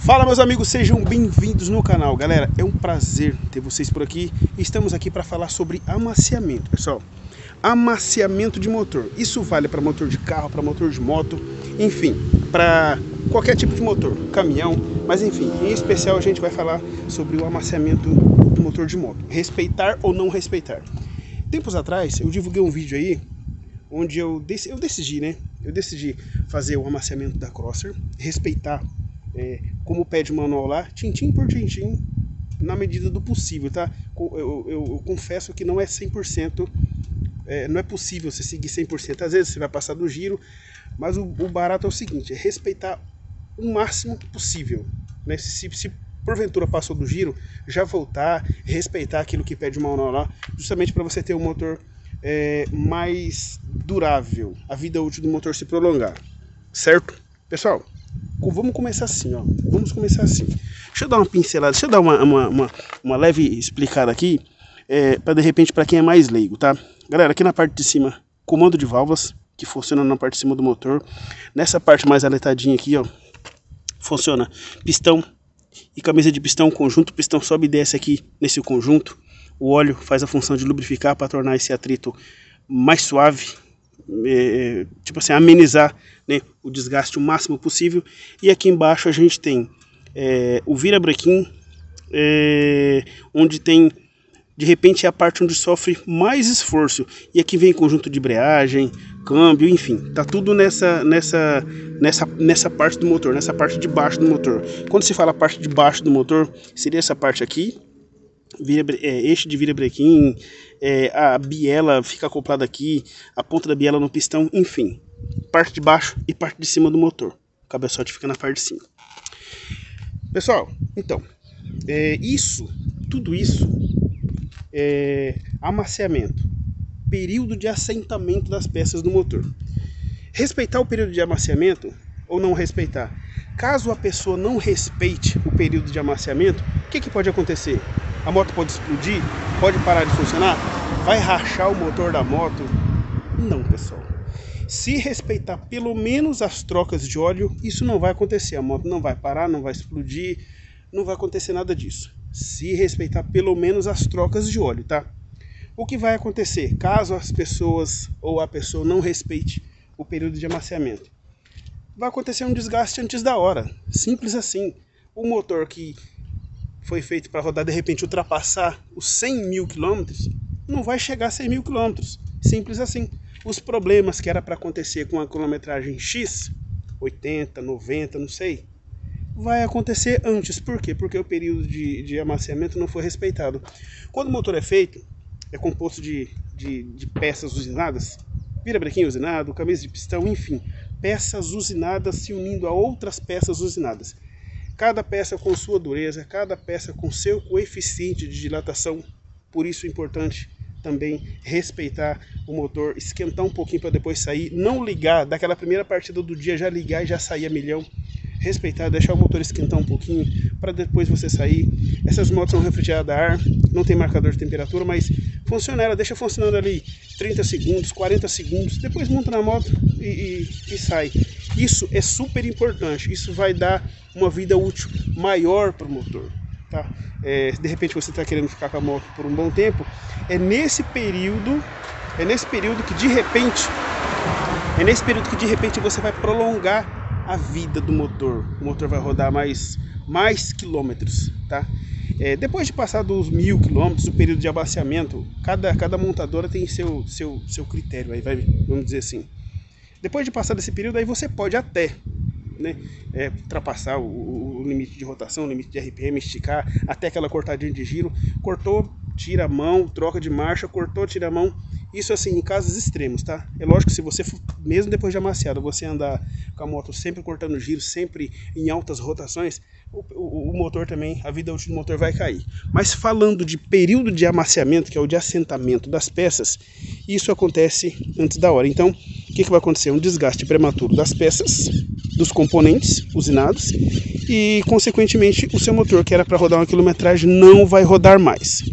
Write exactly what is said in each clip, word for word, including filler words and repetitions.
Fala, meus amigos, sejam bem-vindos no canal. Galera, é um prazer ter vocês por aqui. Estamos aqui para falar sobre amaciamento, pessoal. Amaciamento de motor. Isso vale para motor de carro, para motor de moto, enfim, para qualquer tipo de motor, caminhão, mas enfim, em especial a gente vai falar sobre o amaciamento do motor de moto. Respeitar ou não respeitar. Tempos atrás eu divulguei um vídeo aí onde eu, dec eu decidi, né? Eu decidi fazer o amaciamento da Crosser, respeitar É, como pede o manual lá, tintim por tintim, na medida do possível, tá? Eu, eu, eu confesso que não é cem por cento, é, não é possível você seguir cem por cento, às vezes você vai passar do giro, mas o, o barato é o seguinte, é respeitar o máximo possível, né? Se, se porventura passou do giro, já voltar, respeitar aquilo que pede o manual lá, justamente para você ter um motor é, mais durável, a vida útil do motor se prolongar, certo? Pessoal, vamos começar assim, ó. Vamos começar assim. Deixa eu dar uma pincelada, deixa eu dar uma, uma, uma, uma leve explicada aqui, é, para de repente para quem é mais leigo, tá? Galera, aqui na parte de cima, comando de válvulas, que funciona na parte de cima do motor. Nessa parte mais aletadinha aqui, ó, funciona pistão e camisa de pistão, conjunto. O pistão sobe e desce aqui nesse conjunto. O óleo faz a função de lubrificar para tornar esse atrito mais suave. É, tipo assim, amenizar, né, o desgaste o máximo possível. E aqui embaixo a gente tem é, o virabrequim, é, onde tem de repente é a parte onde sofre mais esforço, e aqui vem conjunto de embreagem, câmbio, enfim, tá tudo nessa, nessa, nessa, nessa parte do motor, nessa parte de baixo do motor. Quando se fala parte de baixo do motor, seria essa parte aqui, Vira, é, eixo de virabrequim, é, a biela fica acoplada aqui, a ponta da biela no pistão, enfim, parte de baixo e parte de cima do motor. O cabeçote fica na parte de cima. Pessoal, então, é, isso, tudo isso é amaciamento, período de assentamento das peças do motor. Respeitar o período de amaciamento ou não respeitar? Caso a pessoa não respeite o período de amaciamento, o que, que pode acontecer? A moto pode explodir? Pode parar de funcionar? Vai rachar o motor da moto? Não, pessoal. Se respeitar pelo menos as trocas de óleo, isso não vai acontecer. A moto não vai parar, não vai explodir, não vai acontecer nada disso. Se respeitar pelo menos as trocas de óleo, tá? O que vai acontecer caso as pessoas ou a pessoa não respeite o período de amaciamento? Vai acontecer um desgaste antes da hora. Simples assim. O motor que foi feito para rodar, de repente ultrapassar os cem mil quilômetros, não vai chegar a cem mil quilômetros. Simples assim. Os problemas que era para acontecer com a quilometragem X, oitenta, noventa, não sei, vai acontecer antes. Por quê? Porque o período de, de amaciamento não foi respeitado. Quando o motor é feito, é composto de, de, de peças usinadas, virabrequim usinado, camisa de pistão, enfim, peças usinadas se unindo a outras peças usinadas. Cada peça com sua dureza, cada peça com seu coeficiente de dilatação. Por isso é importante também respeitar o motor, esquentar um pouquinho para depois sair, não ligar, daquela primeira partida do dia já ligar e já sair a milhão. Respeitar, deixar o motor esquentar um pouquinho para depois você sair. Essas motos são refrigeradas a ar, não tem marcador de temperatura, mas funciona, ela deixa funcionando ali trinta segundos, quarenta segundos, depois monta na moto e, e, e sai. Isso é super importante, isso vai dar uma vida útil maior para o motor, tá? É, de repente você está querendo ficar com a moto por um bom tempo, é nesse período, é nesse período que de repente, é nesse período que de repente você vai prolongar a vida do motor. O motor vai rodar mais, mais quilômetros, tá? É, depois de passar dos mil quilômetros, o período de amaciamento, cada, cada montadora tem seu, seu, seu critério, aí vai, vamos dizer assim. Depois de passar desse período, aí você pode até, né, é, ultrapassar o, o limite de rotação, o limite de R P M, esticar até aquela cortadinha de giro. Cortou, tira a mão, troca de marcha, cortou, tira a mão. Isso assim, em casos extremos, tá? É lógico que se você, mesmo depois de amaciado, você andar com a moto sempre cortando giro, sempre em altas rotações, o, o, o motor também, a vida útil do motor vai cair. Mas falando de período de amaciamento, que é o de assentamento das peças, isso acontece antes da hora. Então, o que, que vai acontecer? Um desgaste prematuro das peças, dos componentes usinados, e consequentemente o seu motor, que era para rodar uma quilometragem, não vai rodar mais.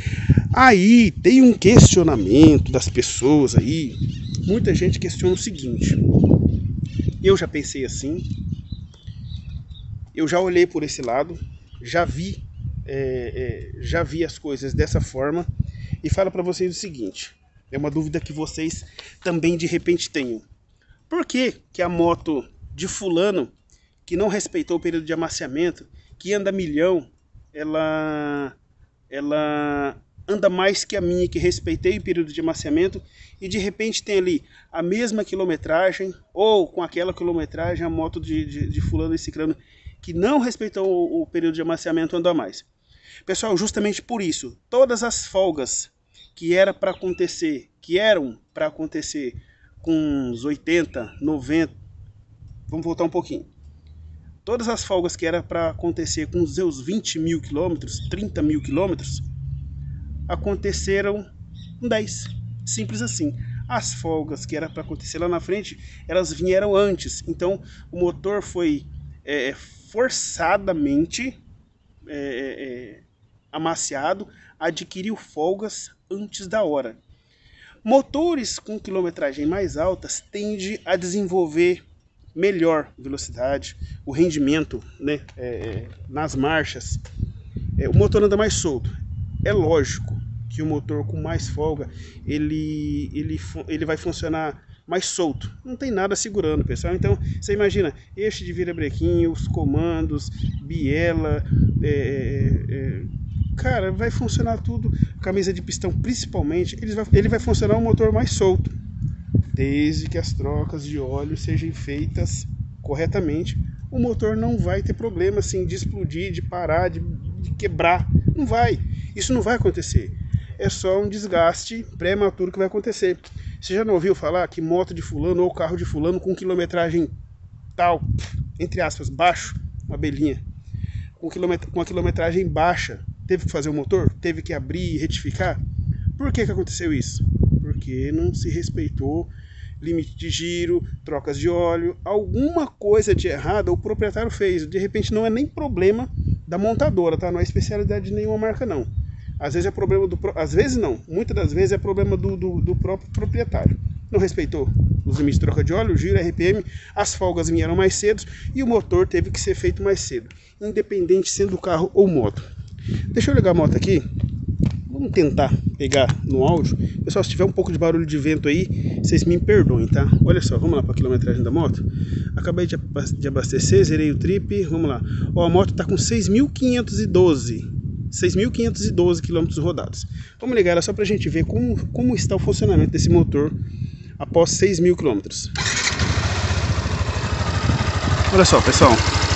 Aí tem um questionamento das pessoas aí, muita gente questiona o seguinte, eu já pensei assim, eu já olhei por esse lado, já vi, é, é, já vi as coisas dessa forma e falo para vocês o seguinte, é uma dúvida que vocês também de repente tenham. Por que que a moto de fulano, que não respeitou o período de amaciamento, que anda milhão, ela, ela anda mais que a minha, que respeitei o período de amaciamento, e de repente tem ali a mesma quilometragem, ou com aquela quilometragem a moto de, de, de fulano e ciclano, que não respeitou o, o período de amaciamento, anda mais. Pessoal, justamente por isso, todas as folgas que era para acontecer, que eram para acontecer com uns oitenta, noventa, vamos voltar um pouquinho. Todas as folgas que era para acontecer com os seus vinte mil quilômetros, trinta mil quilômetros, aconteceram com dez. Simples assim. As folgas que era para acontecer lá na frente, elas vieram antes. Então o motor foi é, forçadamente é, é, amaciado, adquiriu folgas antes da hora. Motores com quilometragem mais altas tendem a desenvolver melhor velocidade, o rendimento, né, é, nas marchas. É, o motor anda mais solto. É lógico que o motor com mais folga, ele, ele, ele vai funcionar mais solto. Não tem nada segurando, pessoal. Então, você imagina, eixo de virabrequim, os comandos, biela, é, é, cara, vai funcionar tudo. Camisa de pistão, principalmente, ele vai, ele vai funcionar um motor mais solto, desde que as trocas de óleo sejam feitas corretamente. O motor não vai ter problema assim de explodir, de parar, de, de quebrar. Não vai. Isso não vai acontecer. É só um desgaste prematuro que vai acontecer. Você já não ouviu falar que moto de fulano ou carro de fulano com quilometragem tal, entre aspas, baixo, uma belinha, com, quilomet com a quilometragem baixa, teve que fazer o motor? Teve que abrir e retificar? Por que que aconteceu isso? Porque não se respeitou limite de giro, trocas de óleo, alguma coisa de errado o proprietário fez. De repente não é nem problema da montadora, tá? Não é especialidade de nenhuma marca, não. Às vezes é problema do... Às vezes não, muitas das vezes é problema do, do, do próprio proprietário. Não respeitou os limites de troca de óleo, giro, R P M, as folgas vieram mais cedo e o motor teve que ser feito mais cedo, independente sendo carro ou moto. Deixa eu ligar a moto aqui. Vamos tentar pegar no áudio. Pessoal, se tiver um pouco de barulho de vento aí, vocês me perdoem, tá? Olha só, vamos lá para a quilometragem da moto. Acabei de abastecer, zerei o trip, vamos lá. Ó, a moto está com seis mil quinhentos e doze quilômetros rodados. Vamos ligar ela só para a gente ver como, como está o funcionamento desse motor após seis mil quilômetros. Olha só, pessoal.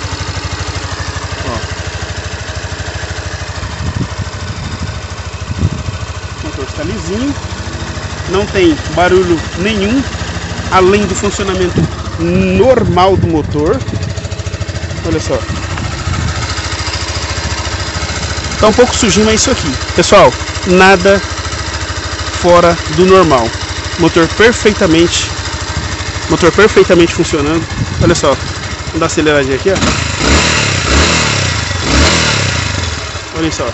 Está lisinho, não tem barulho nenhum, além do funcionamento normal do motor. Olha só, tá um pouco sujinho, mas isso aqui, pessoal, nada fora do normal. Motor perfeitamente, motor perfeitamente funcionando. Olha só, vamos dar uma aceleradinha aqui, ó. Olha só.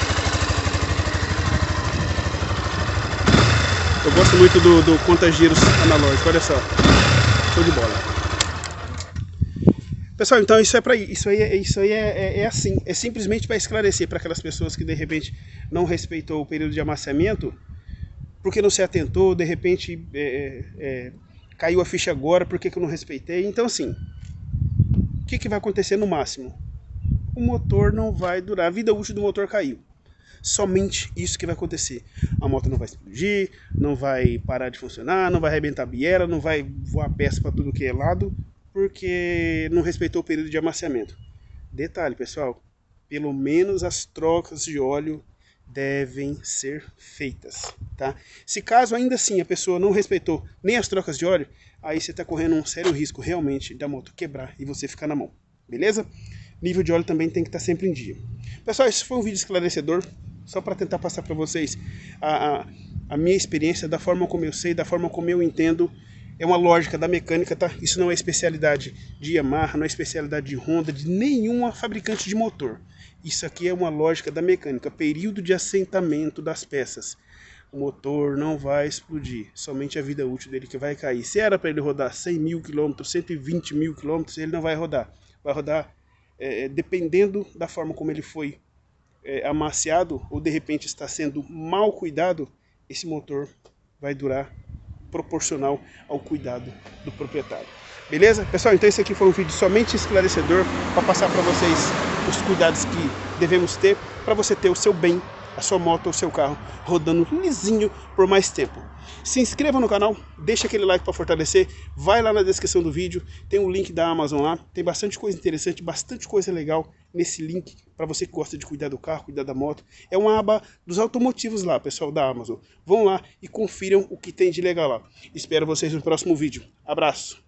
Eu gosto muito do, do conta-giros analógico, olha só, show de bola. Pessoal, então isso é para isso aí, é, isso aí é, é, é assim, é simplesmente para esclarecer para aquelas pessoas que de repente não respeitou o período de amaciamento, porque não se atentou, de repente é, é, caiu a ficha agora, por que que eu não respeitei? Então assim, o que que vai acontecer no máximo? O motor não vai durar, a vida útil do motor caiu. Somente isso que vai acontecer. A moto não vai explodir, não vai parar de funcionar, não vai arrebentar a biela, não vai voar peça para tudo que é lado, porque não respeitou o período de amaciamento. Detalhe, pessoal, pelo menos as trocas de óleo devem ser feitas, tá? Se caso ainda assim a pessoa não respeitou nem as trocas de óleo, aí você está correndo um sério risco realmente da moto quebrar e você ficar na mão, beleza? Nível de óleo também tem que estar sempre em dia. Pessoal, esse foi um vídeo esclarecedor, só para tentar passar para vocês a, a, a minha experiência, da forma como eu sei, da forma como eu entendo. É uma lógica da mecânica, tá? Isso não é especialidade de Yamaha, não é especialidade de Honda, de nenhuma fabricante de motor. Isso aqui é uma lógica da mecânica, período de assentamento das peças. O motor não vai explodir, somente a vida útil dele que vai cair. Se era para ele rodar cem mil quilômetros, cento e vinte mil quilômetros, ele não vai rodar. Vai rodar é, dependendo da forma como ele foi é, amaciado, ou de repente está sendo mal cuidado, esse motor vai durar proporcional ao cuidado do proprietário. Beleza? Pessoal, então esse aqui foi um vídeo somente esclarecedor para passar para vocês os cuidados que devemos ter para você ter o seu bem, a sua moto ou o seu carro rodando lisinho por mais tempo. Se inscreva no canal, deixa aquele like para fortalecer, vai lá na descrição do vídeo, tem o link da Amazon lá, tem bastante coisa interessante, bastante coisa legal nesse link para você que gosta de cuidar do carro, cuidar da moto. É uma aba dos automotivos lá, pessoal da Amazon. Vão lá e confiram o que tem de legal lá. Espero vocês no próximo vídeo. Abraço!